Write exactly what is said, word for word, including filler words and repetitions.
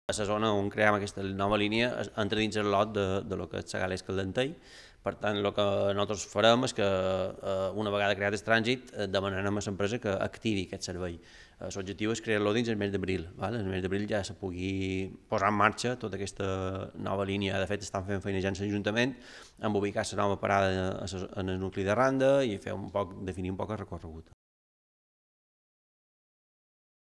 A la zona on creem aquesta nova línia entra dins el lot de, de lo que és Segalés Caldentei. Per tant, el que nosaltres farem és que, eh, una vegada creat el trànsit, eh, demanarem a l'empresa que activi aquest servei. Eh, L'objectiu és crear-lo dins el mes d'abril. En el mes d'abril ja se pugui posar en marxa tota aquesta nova línia. De fet, estan fent feinejant l'Ajuntament amb ubicar la nova parada en el nucli de Randa i fer un poc, definir un poc el recorregut.